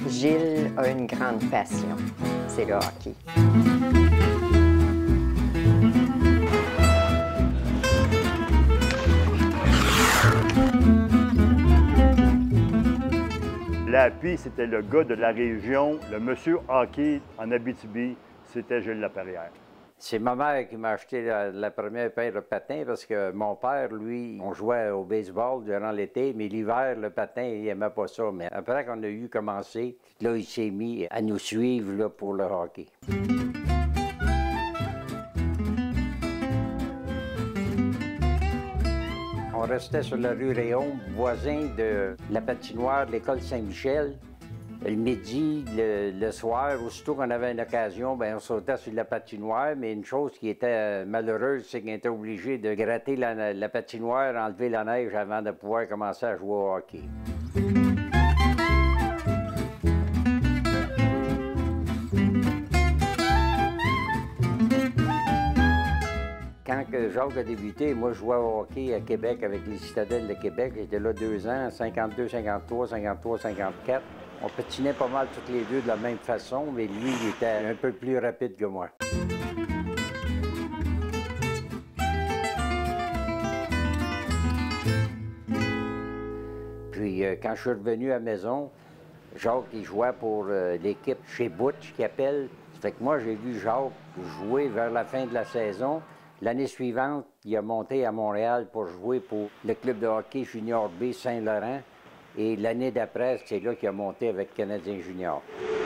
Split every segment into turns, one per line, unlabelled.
Gilles a une grande passion, c'est le hockey.
L'API, c'était le gars de la région, le monsieur hockey en Abitibi, c'était Gilles Laperrière.
C'est ma mère qui m'a acheté la première paire de patins parce que mon père, lui, on jouait au baseball durant l'été, mais l'hiver, le patin, il n'aimait pas ça. Mais après qu'on a eu commencé, là, il s'est mis à nous suivre là, pour le hockey. On restait sur la rue Réaume, voisin de la patinoire de l'école Saint-Michel. Le midi, le soir, aussitôt qu'on avait une occasion, bien, on sautait sur la patinoire, mais une chose qui était malheureuse, c'est qu'on était obligé de gratter la patinoire, enlever la neige avant de pouvoir commencer à jouer au hockey. Quand Jacques a débuté, moi, je jouais au hockey à Québec avec les Citadelles de Québec. J'étais là 2 ans, 52, 53, 53, 54. On patinait pas mal toutes les deux de la même façon, mais lui, il était un peu plus rapide que moi. Puis, quand je suis revenu à la maison, Jacques, il jouait pour l'équipe chez Butch, qu'il appelle. Ça fait que moi, j'ai vu Jacques jouer vers la fin de la saison. L'année suivante, il a monté à Montréal pour jouer pour le club de hockey junior B Saint-Laurent. Et l'année d'après, c'est là qu'il a monté avec Canadien Junior.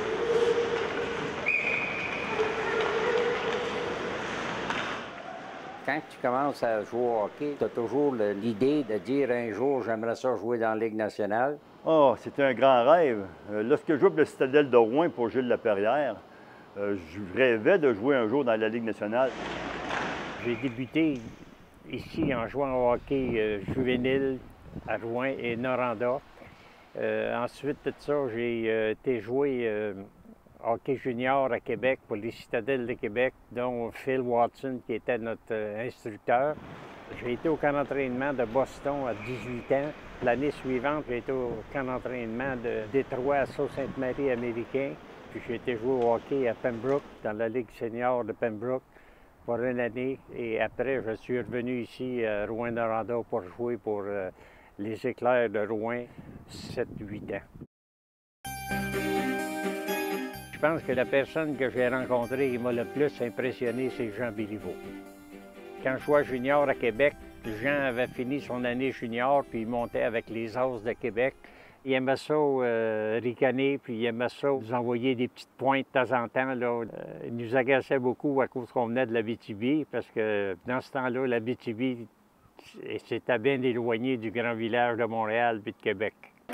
Quand tu commences à jouer au hockey, tu as toujours l'idée de dire un jour, j'aimerais ça jouer dans la Ligue nationale.
Oh, c'était un grand rêve. Lorsque je jouais pour le Citadelle de Rouen pour Gilles Laperrière, je rêvais de jouer un jour dans la Ligue nationale.
J'ai débuté ici en jouant au hockey juvénile à Rouen et Noranda. Ensuite de ça, j'ai été jouer hockey junior à Québec pour les Citadelles de Québec, dont Phil Watson, qui était notre instructeur. J'ai été au camp d'entraînement de Boston à 18 ans. L'année suivante, j'ai été au camp d'entraînement de Détroit à Sault-Sainte-Marie américain. Puis j'ai été jouer au hockey à Pembroke, dans la Ligue senior de Pembroke, pour une année. Et après, je suis revenu ici à Rouen-Noranda pour jouer pour les Éclairs de Rouen, 7-8 ans. Je pense que la personne que j'ai rencontrée qui m'a le plus impressionné, c'est Jean Béliveau. Quand je jouais junior à Québec, Jean avait fini son année junior, puis il montait avec les As de Québec. Il aimait ça ricaner, puis il aimait ça nous envoyer des petites pointes de temps en temps. Là. Il nous agaçait beaucoup à cause qu'on venait de l'Abitibi, parce que dans ce temps-là, l'Abitibi, c'était bien éloigné du grand village de Montréal puis de Québec.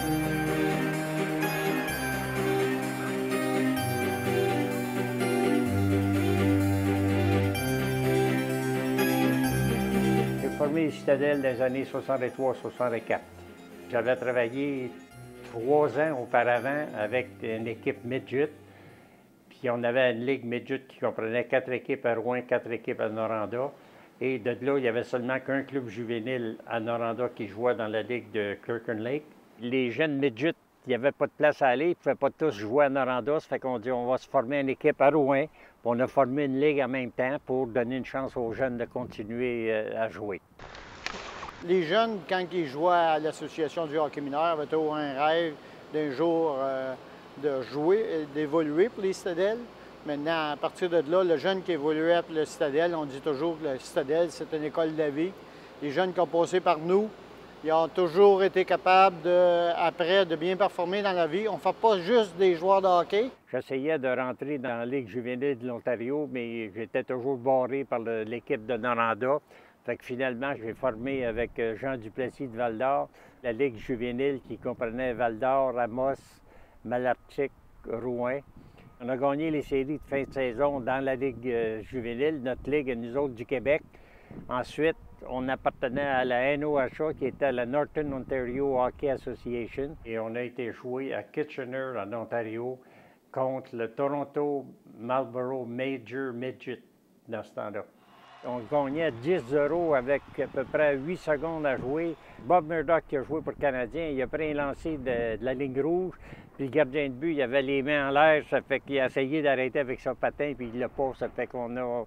J'ai formé les Citadelles dans les années 63-64. J'avais travaillé 3 ans auparavant avec une équipe midget. Puis on avait une ligue midget qui comprenait 4 équipes à Rouen, 4 équipes à Noranda. Et de là, il n'y avait seulement qu'un club juvénile à Noranda qui jouait dans la ligue de Kirkland Lake. Les jeunes midgets, il n'y avait pas de place à aller, ils ne pouvaient pas tous jouer à Noranda. Ça fait qu'on dit on va se former une équipe à Rouen. Puis on a formé une ligue en même temps pour donner une chance aux jeunes de continuer à jouer.
Les jeunes, quand ils jouaient à l'Association du hockey mineur, avaient toujours un rêve d'un jour de jouer, d'évoluer pour les Citadelles. Maintenant, à partir de là, le jeune qui évoluait pour le Citadelle, on dit toujours que le Citadelle, c'est une école de la vie. Les jeunes qui ont passé par nous, ils ont toujours été capables, après, de bien performer dans la vie. On ne fait pas juste des joueurs de hockey.
J'essayais de rentrer dans la Ligue juvénile de l'Ontario, mais j'étais toujours barré par l'équipe de Noranda. Fait que finalement, j'ai formé avec Jean Duplessis de Val-d'Or la Ligue juvénile qui comprenait Val-d'Or, Amos, Malartic, Rouen. On a gagné les séries de fin de saison dans la Ligue juvénile, notre Ligue, nous autres du Québec. Ensuite, on appartenait à la NOHA, qui était la Northern Ontario Hockey Association. Et on a été joué à Kitchener, en Ontario, contre le Toronto Marlborough Major Midget dans ce temps-là. On gagnait 10-0 avec à peu près 8 secondes à jouer. Bob Murdoch, qui a joué pour le Canadien, il a pris un lancer de la ligne rouge. Puis le gardien de but, il avait les mains en l'air, ça fait qu'il a essayé d'arrêter avec son patin, puis il l'a pas. Ça fait qu'on a,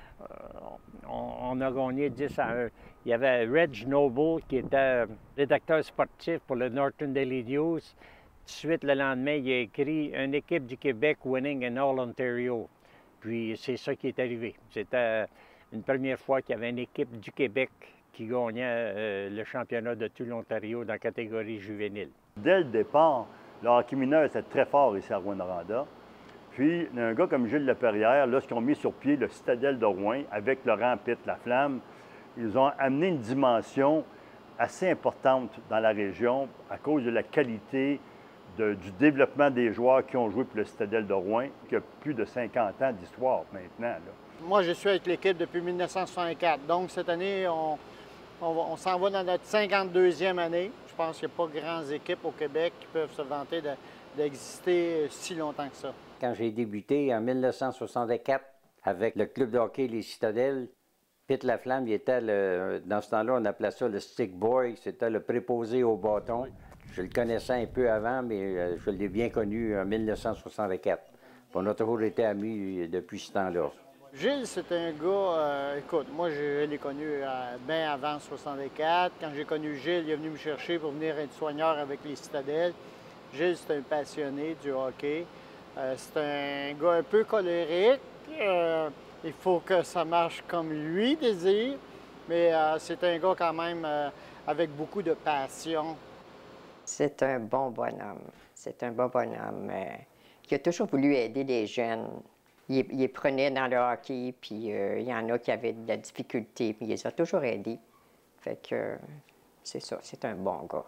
on a gagné 10-1. Il y avait Reg Noble, qui était rédacteur sportif pour le Northern Daily News. Tout de suite, le lendemain, il a écrit « Une équipe du Québec winning in all Ontario ». Puis c'est ça qui est arrivé. C'était une première fois qu'il y avait une équipe du Québec qui gagnait le championnat de tout l'Ontario dans la catégorie juvénile.
Dès le départ, le hockey mineur était très fort ici à Rouyn-Noranda. Puis, un gars comme Gilles Laperrière, lorsqu'ils ont mis sur pied le Citadelle de Rouyn avec Laurent Pitt Laflamme, ils ont amené une dimension assez importante dans la région à cause de la qualité du développement des joueurs qui ont joué pour le Citadelle de Rouyn, qui a plus de 50 ans d'histoire maintenant, là.
Moi, je suis avec l'équipe depuis 1964. Donc, cette année, on s'en va dans notre 52e année. Je pense qu'il n'y a pas grandes équipes au Québec qui peuvent se vanter d'exister si longtemps que ça.
Quand j'ai débuté en 1964 avec le club de hockey Les Citadelles, Pitt Laflamme, il était, dans ce temps-là, on appelait ça le stick boy, c'était le préposé au bâton. Je le connaissais un peu avant, mais je l'ai bien connu en 1964. On a toujours été amis depuis ce temps-là.
Gilles, c'est un gars, écoute, moi je l'ai connu bien avant 64. Quand j'ai connu Gilles, il est venu me chercher pour venir être soigneur avec les Citadelles. Gilles, c'est un passionné du hockey. C'est un gars un peu colérique. Il faut que ça marche comme lui désire, mais c'est un gars quand même avec beaucoup de passion.
C'est un bon bonhomme. C'est un bon bonhomme qui a toujours voulu aider les jeunes. Il les prenait dans le hockey, puis il y en a qui avaient de la difficulté, puis il les a toujours aidés. Fait que c'est ça, c'est un bon gars.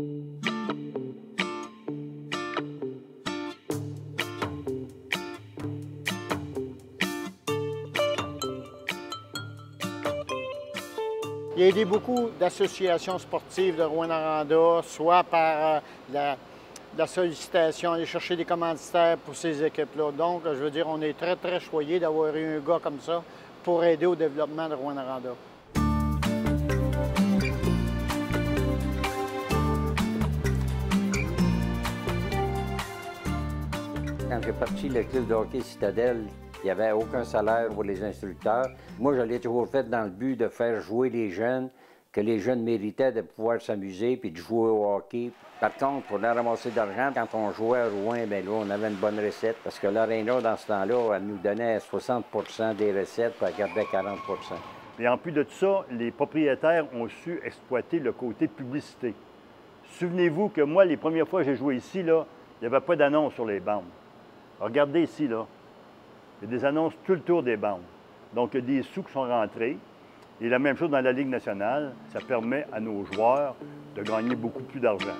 Il a aidé beaucoup d'associations sportives de Rouyn-Noranda, soit par la sollicitation, aller chercher des commanditaires pour ces équipes-là. Donc, je veux dire, on est très, très choyés d'avoir eu un gars comme ça pour aider au développement de Rouyn-Noranda.
Quand j'ai parti le club de hockey Citadelle, il n'y avait aucun salaire pour les instructeurs. Moi, je l'ai toujours fait dans le but de faire jouer les jeunes, que les jeunes méritaient de pouvoir s'amuser puis de jouer au hockey. Par contre, pour ramasser de l'argent, quand on jouait à Rouyn, bien là, on avait une bonne recette parce que l'Arena, dans ce temps-là, elle nous donnait 60 des recettes puis elle gardait 40
Et en plus de tout ça, les propriétaires ont su exploiter le côté publicité. Souvenez-vous que moi, les premières fois que j'ai joué ici, là, il n'y avait pas d'annonce sur les bandes. Regardez ici, là. Il y a des annonces tout le tour des bandes. Donc, il y a des sous qui sont rentrés. Et la même chose dans la Ligue nationale, ça permet à nos joueurs de gagner beaucoup plus d'argent.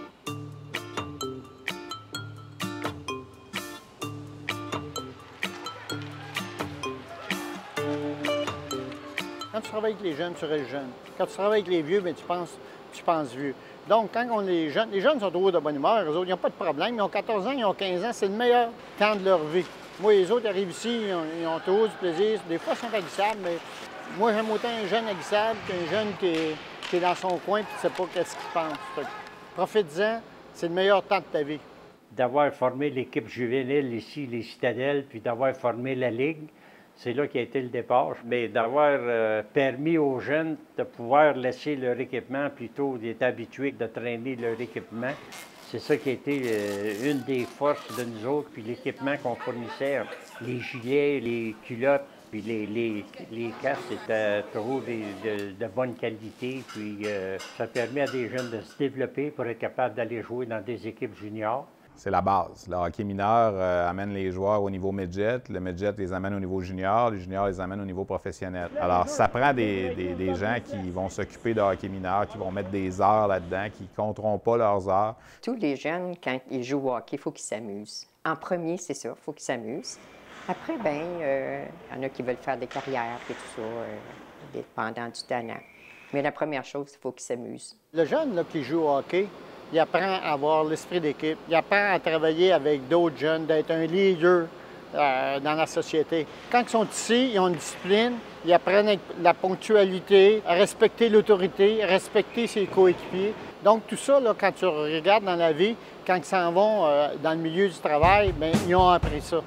Quand tu travailles avec les jeunes, tu restes jeune. Quand tu travailles avec les vieux, bien, tu penses vieux. Donc, quand on est jeune, les jeunes sont toujours de bonne humeur. Eux autres, ils n'ont pas de problème. Ils ont 14 ans, ils ont 15 ans. C'est le meilleur temps de leur vie. Moi, les autres arrivent ici, ils ont toujours du plaisir. Des fois, ils sont aguissables, mais moi, j'aime autant un jeune aguissable qu'un jeune qui est dans son coin et qui ne sait pas qu'est-ce qu'il pense. Profite-en, c'est le meilleur temps de ta vie.
D'avoir formé l'équipe juvénile ici, les Citadelles, puis d'avoir formé la Ligue, c'est là qui a été le départ. Mais d'avoir permis aux jeunes de pouvoir laisser leur équipement plutôt d'être habitués de traîner leur équipement, c'est ça qui a été une des forces de nous autres, puis l'équipement qu'on fournissait, les gilets, les culottes, puis les casques, c'était toujours de bonne qualité, puis ça permet à des jeunes de se développer pour être capables d'aller jouer dans des équipes juniors.
C'est la base. Le hockey mineur amène les joueurs au niveau midget, le midget les amène au niveau junior, les juniors les amènent au niveau professionnel. Alors, ça prend des gens qui vont s'occuper de hockey mineur, qui vont mettre des heures là-dedans, qui ne compteront pas leurs heures.
Tous les jeunes, quand ils jouent au hockey, il faut qu'ils s'amusent. En premier, c'est ça, il faut qu'ils s'amusent. Après, bien, il y en a qui veulent faire des carrières et tout ça, dépendant du talent. Mais la première chose, il faut qu'ils s'amusent.
Le jeune là, qui joue au hockey, il apprend à avoir l'esprit d'équipe, il apprend à travailler avec d'autres jeunes, d'être un leader dans la société. Quand ils sont ici, ils ont une discipline, ils apprennent la ponctualité, à respecter l'autorité, à respecter ses coéquipiers. Donc tout ça, là, quand tu regardes dans la vie, quand ils s'en vont dans le milieu du travail, bien, ils ont appris ça.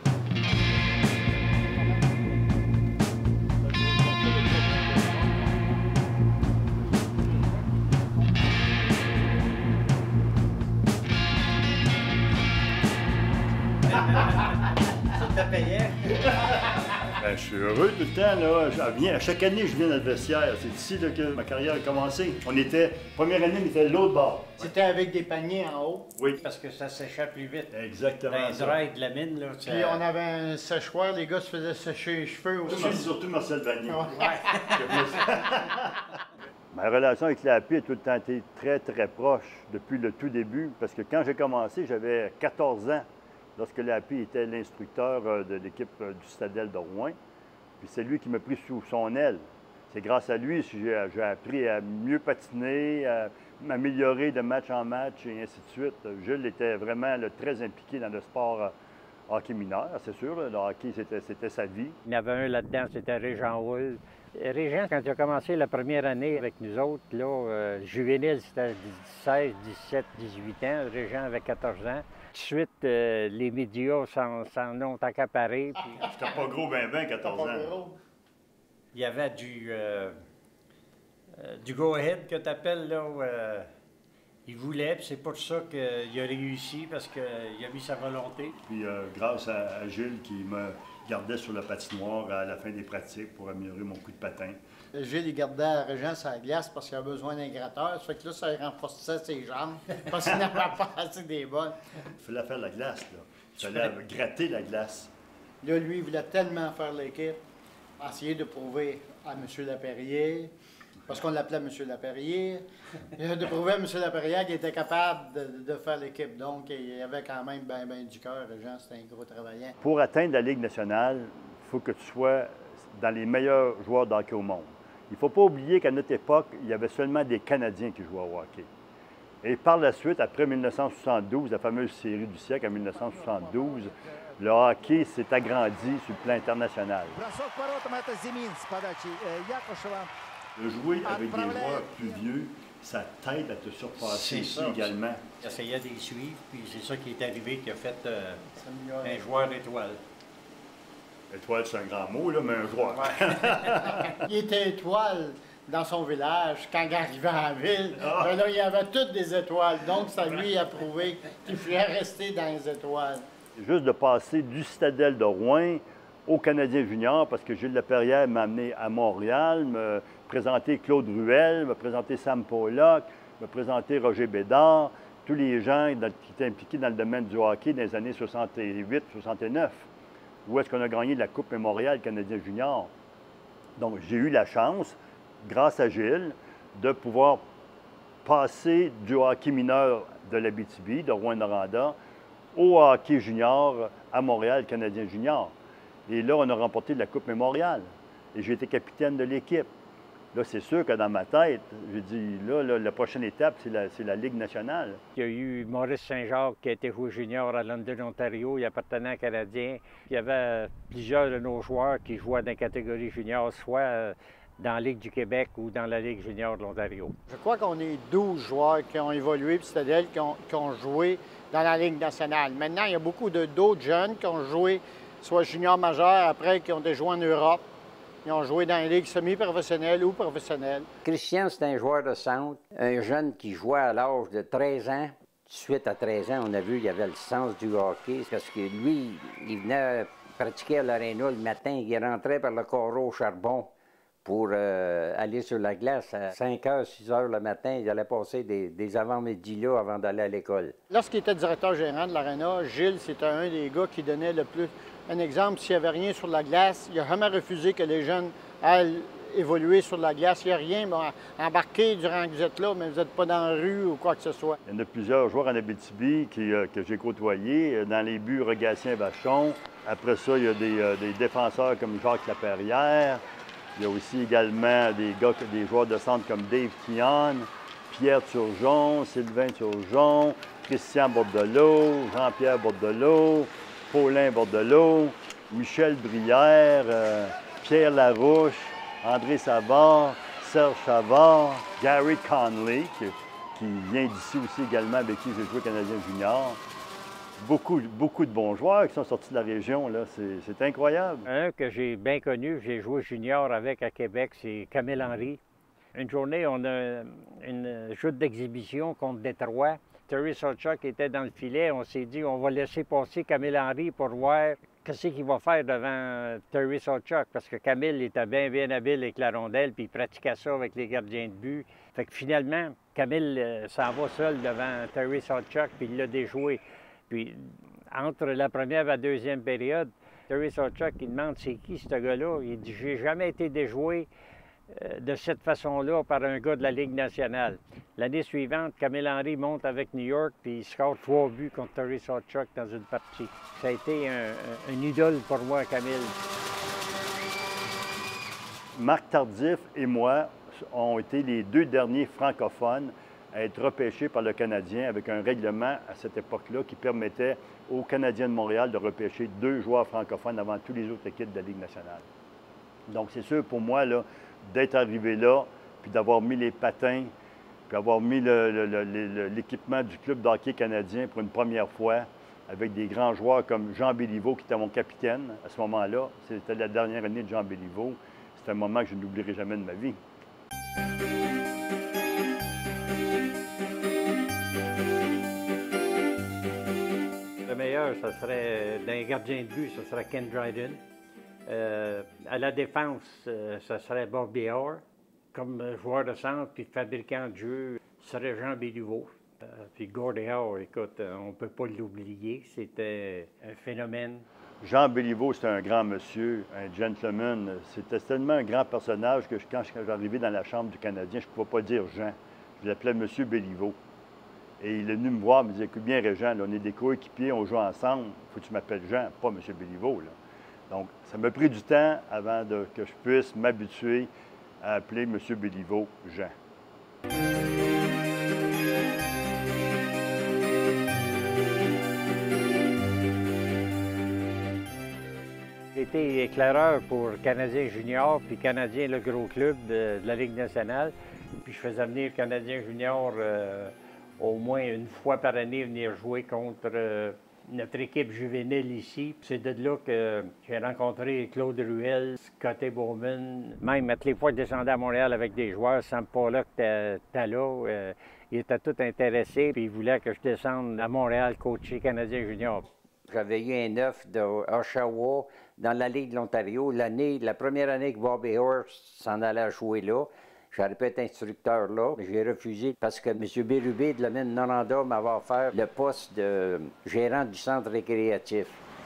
Ben, je suis heureux tout le temps. Là. À chaque année, je viens dans le vestiaire. C'est ici là, que ma carrière a commencé. Première année, on était de l'autre bord.
C'était avec des paniers en haut.
Oui.
Parce que ça séchait plus vite.
Exactement.
Dans les draps de la mine, là.
Puis on avait un séchoir, les gars se faisaient sécher les cheveux aussi.
Surtout Marcel Vanier.
Ouais.
Ma relation avec l'API a tout le temps été très, très proche depuis le tout début. Parce que quand j'ai commencé, j'avais 14 ans. Lorsque l'API était l'instructeur de l'équipe du Citadel de Rouen. Puis c'est lui qui m'a pris sous son aile. C'est grâce à lui que j'ai appris à mieux patiner, à m'améliorer de match en match et ainsi de suite. Jules était vraiment très impliqué dans le sport hockey mineur, c'est sûr. Le hockey, c'était sa vie.
Il y en avait un là-dedans, c'était Régent Hull. Régent, quand il a commencé la première année avec nous autres, là, juvénile, c'était 16, 17, 18 ans. Régent avait 14 ans. Tout de suite, les médias s'en ont accaparé. Puis...
C'était pas gros, 14 ans.
Il y avait du go-ahead que tu appelles, là. Il voulait, puis c'est pour ça qu'il a réussi, parce qu'il a mis sa volonté.
Puis grâce à Gilles qui me gardait sur la patinoire à la fin des pratiques pour améliorer mon coup de patin.
Gilles, il gardait Régent sur la glace parce qu'il avait besoin d'un gratteur. Ça fait que là, ça renforçait ses jambes parce qu'il n'avait pas assez des bonnes.
Il fallait faire la glace, là. Il fallait gratter la glace.
Là, lui, il voulait tellement faire l'équipe, essayer de prouver à M. Laperrière, parce qu'on l'appelait M. Laperrière, de prouver à M. Laperrière qu'il était capable de faire l'équipe. Donc, il avait quand même bien du cœur. Régent, c'était un gros travaillant.
Pour atteindre la Ligue nationale, il faut que tu sois dans les meilleurs joueurs de hockey au monde. Il ne faut pas oublier qu'à notre époque, il y avait seulement des Canadiens qui jouaient au hockey. Et par la suite, après 1972, la fameuse série du siècle en 1972, le hockey s'est agrandi sur le plan international. De jouer avec des joueurs plus vieux, ça t'aide à te surpasser ici également.
Il essayait de les suivre, puis c'est ça qui est arrivé, qui a fait un joueur étoile.
Étoile, c'est un grand mot, là, mais un joueur.
Il était étoile dans son village. Quand il arrivait en ville, ben là, il y avait toutes des étoiles. Donc, ça lui a prouvé qu'il fallait rester dans les étoiles.
Juste de passer du Citadel de Rouen au Canadien junior, parce que Gilles Laperrière m'a amené à Montréal, me présenter Claude Ruel, me présenter Sam Pollock, me présenter Roger Bédard, tous les gens qui étaient impliqués dans le domaine du hockey dans les années 68-69. Où est-ce qu'on a gagné la Coupe Mémorial Canadien junior. Donc, j'ai eu la chance, grâce à Gilles, de pouvoir passer du hockey mineur de l'Abitibi, de Rouyn-Noranda, au hockey junior à Montréal Canadien junior. Et là, on a remporté la Coupe Mémorial. Et j'ai été capitaine de l'équipe. Là, c'est sûr que dans ma tête, j'ai dit, là, la prochaine étape, c'est la Ligue nationale.
Il y a eu Maurice Saint-Jacques qui a été joué junior à London, Ontario. Il appartenait à Canadien. Il y avait plusieurs de nos joueurs qui jouaient dans la catégorie junior, soit dans la Ligue du Québec ou dans la Ligue junior de l'Ontario.
Je crois qu'on est 12 joueurs qui ont évolué, puis c'est-à-dire qui ont joué dans la Ligue nationale. Maintenant, il y a beaucoup d'autres jeunes qui ont joué, soit junior majeur, après, qui ont déjà joué en Europe. Ils ont joué dans les ligues semi-professionnelles ou professionnelles.
Christian, c'est un joueur de centre, un jeune qui jouait à l'âge de 13 ans. Tout de suite à 13 ans, on a vu qu'il avait le sens du hockey, parce que lui, il venait pratiquer à l'aréna le matin, il rentrait par le carreau au charbon pour aller sur la glace à 5 h, 6 h le matin. Il allait passer des avant-midi là avant d'aller à l'école.
Lorsqu'il était directeur gérant de l'aréna, Gilles, c'était un des gars qui donnait le plus. Un exemple, s'il n'y avait rien sur la glace, il n'a jamais refusé que les jeunes aillent évoluer sur la glace. Il n'y a rien, embarqué durant que vous êtes là, mais vous n'êtes pas dans la rue ou quoi que ce soit.
Il y en a plusieurs joueurs en Abitibi que j'ai côtoyés. Dans les buts, Regatien-Vachon. Après ça, il y a des défenseurs comme Jacques Laperrière. Il y a aussi également des joueurs de centre comme Dave Kion, Pierre Turgeon, Sylvain Turgeon, Christian Bordelot, Jean-Pierre Bordelot, Paulin Bordelot. Michel Brière, Pierre Larouche, André Savard, Serge Chavard, Gary Conley, qui vient d'ici aussi également, avec qui j'ai joué Canadien junior. Beaucoup de bons joueurs qui sont sortis de la région, là. C'est incroyable.
Un que j'ai bien connu, j'ai joué junior avec à Québec, c'est Camille Henry. Une journée, on a une joute d'exhibition contre Détroit. Terry Sawchuk était dans le filet. On s'est dit, on va laisser passer Camille Henry pour voir qu'est-ce qu'il va faire devant Terry Sawchuk. Parce que Camille était bien habile avec la rondelle, puis il pratiquait ça avec les gardiens de but. Fait que finalement, Camille s'en va seul devant Terry Sawchuk, puis il l'a déjoué. Puis entre la première et la deuxième période, Terry Sawchuk, il demande c'est qui ce gars-là. Il dit, j'ai jamais été déjoué de cette façon-là par un gars de la Ligue nationale. L'année suivante, Camille Henry monte avec New York puis il score 3 buts contre Terry Sawchuk dans une partie. Ça a été un idole pour moi, Camille.
Marc Tardif et moi ont été les 2 derniers francophones à être repêchés par le Canadien avec un règlement à cette époque-là qui permettait aux Canadiens de Montréal de repêcher 2 joueurs francophones avant toutes les autres équipes de la Ligue nationale. Donc, c'est sûr pour moi, là, d'être arrivé là, puis d'avoir mis les patins, puis avoir mis l'équipement du club de hockey canadien pour une première fois, avec des grands joueurs comme Jean Béliveau, qui était mon capitaine à ce moment-là. C'était la dernière année de Jean Béliveau. C'est un moment que je n'oublierai jamais de ma vie.
Le meilleur, ce serait, d'un gardien de but, ce serait Ken Dryden. À la défense, ce serait Bob Orr. Comme joueur de centre puis fabricant de jeu, ce serait Jean Béliveau. Puis Gordie Howe, écoute, on ne peut pas l'oublier. C'était un phénomène.
Jean Béliveau, c'était un grand monsieur, un gentleman. C'était tellement un grand personnage que quand j'arrivais dans la chambre du Canadien, je ne pouvais pas dire Jean. Je l'appelais Monsieur Béliveau. Et il est venu me voir, il me disait, écoute bien, Régent, là, on est des coéquipiers, on joue ensemble. Il faut que tu m'appelles Jean, pas Monsieur Béliveau, là. Donc, ça m'a pris du temps avant que je puisse m'habituer à appeler M. Béliveau Jean.
J'ai été éclaireur pour Canadien junior puis Canadien, le gros club de la Ligue nationale. Puis je faisais venir Canadien junior au moins une fois par année venir jouer contre notre équipe juvénile ici. C'est de là que j'ai rencontré Claude Ruel, Scotty Bowman. Même à toutes les fois que je descendais à Montréal avec des joueurs, Sam Pollock était là. Ils étaient tous intéressés, puis ils voulaient que je descende à Montréal coacher Canadien junior.
J'avais eu un œuf de Oshawa dans la Ligue de l'Ontario. La première année que Bobby Orr s'en allait jouer là. J'aurais pu être instructeur là, mais j'ai refusé parce que M. Bérubé de la mine Noranda m'avait offert le poste de gérant du centre récréatif.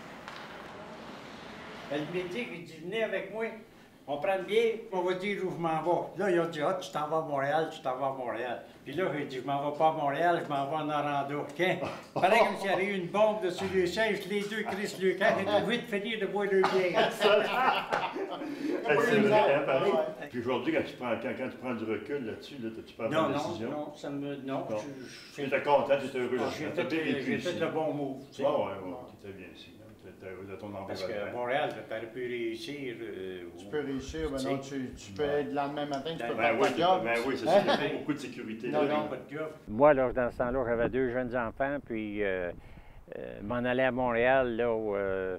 Elle m'a dit qu'il dit, venez avec moi, on prend le billet, on va dire où je m'en vais. Là, il a dit, ah, tu t'en vas à Montréal, tu t'en vas à Montréal. Puis là, j'ai dit, je m'en vais pas à Montréal, je m'en vais à Noranda. Pareil comme s'il y avait eu une bombe dessus les sièges, les deux Chris Lucas, et trouvé de finir de boire le bière.
C'est vrai, hein, pareil. Puis aujourd'hui, quand tu prends du recul là-dessus, là, tu prends une décision?
Non, ça me... Non,
tu étais content, tu étais heureux.
J'ai fait le bon move.
Oui, tu étais bien ici. Tu étais heureux de ton environnement.
Parce qu'à Montréal, tu aurais pu réussir.
Tu peux réussir, mais non, tu peux être le lendemain matin, tu peux
faire
pas de job.
Ben oui, c'est ça. Il y a beaucoup de sécurité.
Non, pas de job. Moi, là, dans ce temps-là, j'avais 2 jeunes enfants, puis m'en aller à Montréal, là,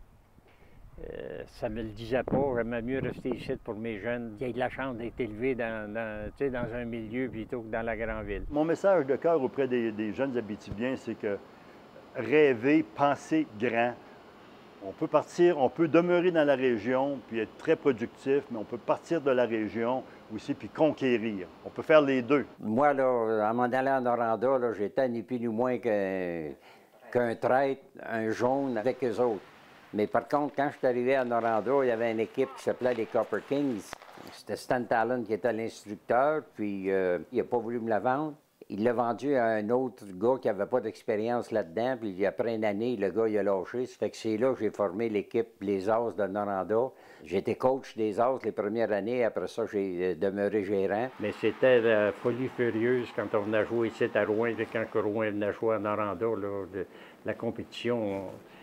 ça me le disait pas. J'aimais mieux rester ici pour mes jeunes. Il y a de la chance d'être élevé dans un milieu plutôt que dans la grande ville.
Mon message de cœur auprès des jeunes Abitibiens, c'est que rêver, penser grand. On peut partir, on peut demeurer dans la région puis être très productif, mais on peut partir de la région aussi puis conquérir. On peut faire les deux.
Moi, là, en m'en allant à Noranda, là, j'étais ni plus ni moins qu'un traître, un jaune avec eux autres. Mais par contre, quand je suis arrivé à Noranda, il y avait une équipe qui s'appelait les Copper Kings. C'était Stan Talon qui était l'instructeur, puis il n'a pas voulu me la vendre. Il l'a vendu à un autre gars qui n'avait pas d'expérience là-dedans, puis après une année, le gars, il a lâché. Ça fait que c'est là que j'ai formé l'équipe Les As de Noranda. J'étais coach des As les premières années. Après ça, j'ai demeuré gérant.
Mais c'était la folie furieuse quand on venait jouer ici à Rouen, quand Rouen venait jouer à Noranda. Là, la compétition,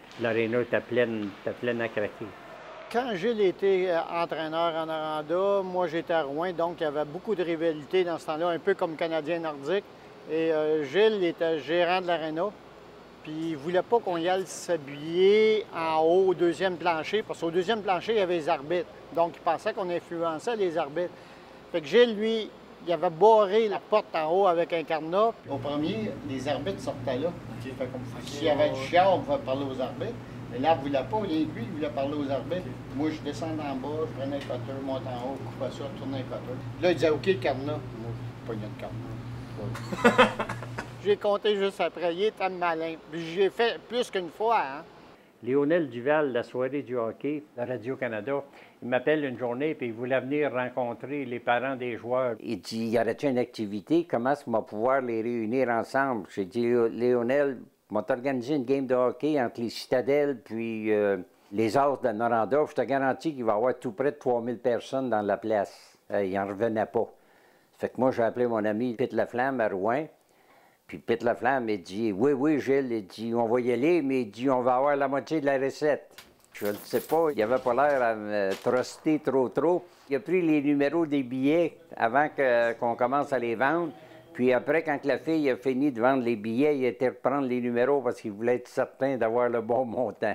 L'aréna était pleine à craquer.
Quand Gilles était entraîneur en Noranda, moi j'étais à Rouen, donc il y avait beaucoup de rivalité dans ce temps-là, un peu comme Canadien nordique. Et Gilles était gérant de l'aréna, puis il ne voulait pas qu'on y aille s'habiller en haut au deuxième plancher, parce qu'au deuxième plancher, il y avait les arbitres. Donc il pensait qu'on influençait les arbitres. Fait que Gilles, lui, il avait barré la porte en haut avec un cadenas. Au premier, les arbitres sortaient là. Okay. S'il y avait du chiard, on pouvait parler aux arbitres. Mais là, il ne voulait pas, lui, il voulait parler aux arbitres. Moi, je descendais en bas, je prenais un cutter, monte en haut, coupais ça, tournais un cutter. Là, il disait, OK, le cadenas. Moi, je pognais le cadenas. J'ai compté juste après, il était malin. Puis j'ai fait plus qu'une fois, hein.
Lionel Duval, la soirée du hockey de Radio-Canada, il m'appelle une journée et il voulait venir rencontrer les parents des joueurs.
Il dit, y aurait-il une activité? Comment est-ce qu'on va pouvoir les réunir ensemble? J'ai dit, Lionel, on va t'organiser une game de hockey entre les Citadelles puis les As de Noranda. Je te garantis qu'il va y avoir tout près de 3000 personnes dans la place. Il n'en revenait pas. Fait que moi, j'ai appelé mon ami Pete Laflamme à Rouen. Puis Pete Laflamme, il dit, oui, Gilles, il dit, on va y aller, mais il dit, on va avoir la moitié de la recette. Je ne sais pas, il n'avait pas l'air à me truster trop. Il a pris les numéros des billets avant qu'on commence à les vendre. Puis après, quand la fille a fini de vendre les billets, il a été reprendre les numéros parce qu'il voulait être certain d'avoir le bon montant.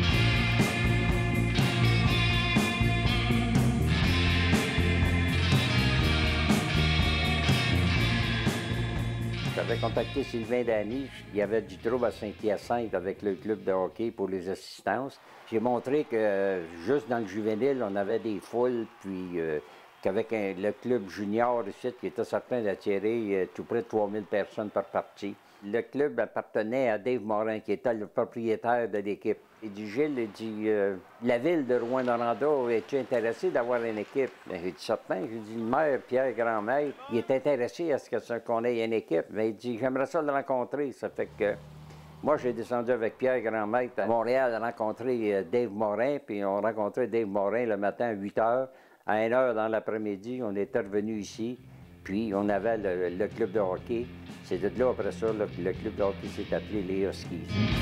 J'avais contacté Sylvain Dany. Il y avait du trouble à Saint-Hyacinthe avec le club de hockey pour les assistances. J'ai montré que juste dans le juvénile, on avait des foules, puis qu'avec le club junior ici, qui était certain d'attirer tout près de 3000 personnes par partie. Le club appartenait à Dave Morin, qui était le propriétaire de l'équipe. Il dit, Gilles, il dit, la ville de Rouyn-Noranda, es-tu intéressé d'avoir une équipe? Bien, j'ai dit, certain. J'ai dit, le maire, Pierre Grandmaître, il est intéressé à ce qu'on ait une équipe. Mais il dit, j'aimerais ça le rencontrer. Ça fait que moi, j'ai descendu avec Pierre Grandmaître à Montréal à rencontrer Dave Morin, puis on rencontrait Dave Morin le matin à 8 h. À 1 h dans l'après-midi, on était revenu ici, puis on avait le club de hockey. C'est de là, après ça, le club de hockey s'est appelé les Huskies.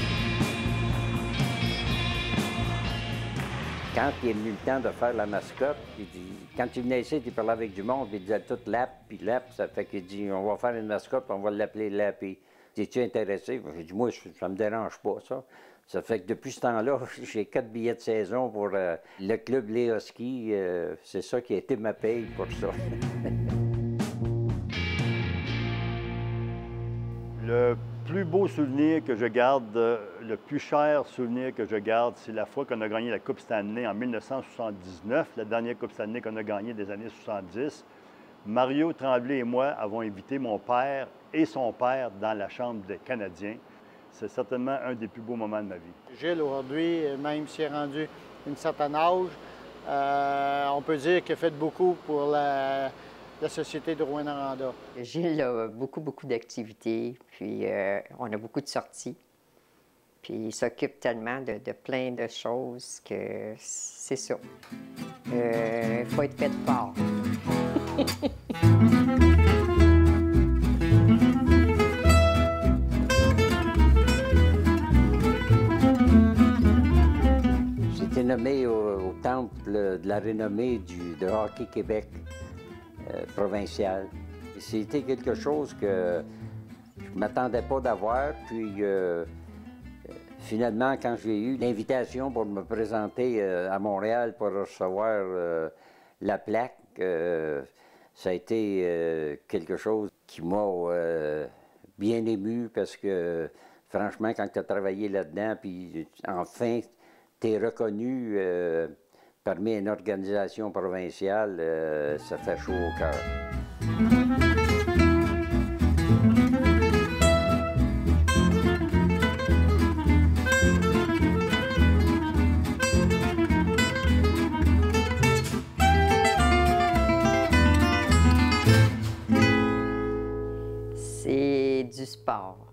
Quand il est venu le temps de faire la mascotte, quand il venait ici, il parlait avec du monde, puis il disait tout Lap, puis Lap, ça fait qu'il dit, on va faire une mascotte, puis on va l'appeler Lappy. Es-tu intéressé? J'ai dit, moi, ça me dérange pas, ça. Ça fait que depuis ce temps-là, j'ai 4 billets de saison pour le club Les Huskies. C'est ça qui a été ma paye pour ça.
Le plus beau souvenir que je garde, le plus cher souvenir que je garde, c'est la fois qu'on a gagné la Coupe Stanley en 1979, la dernière Coupe Stanley qu'on a gagnée des années 70. Mario Tremblay et moi avons invité mon père et son père dans la Chambre des Canadiens. C'est certainement un des plus beaux moments de ma vie.
Gilles, aujourd'hui, même s'il est rendu un certain âge, on peut dire qu'il a fait beaucoup pour la Société de Rouyn-Noranda.
Gilles a beaucoup d'activités, puis on a beaucoup de sorties. Puis il s'occupe tellement de plein de choses que c'est ça. Il faut être fait fort.
J'ai été nommé au temple de la renommée de Hockey Québec provincial. C'était quelque chose que je ne m'attendais pas d'avoir, puis finalement, quand j'ai eu l'invitation pour me présenter à Montréal pour recevoir la plaque, ça a été quelque chose qui m'a bien ému parce que, franchement, quand tu as travaillé là-dedans, puis enfin, tu es reconnu parmi une organisation provinciale, ça fait chaud au cœur.
C'est du sport.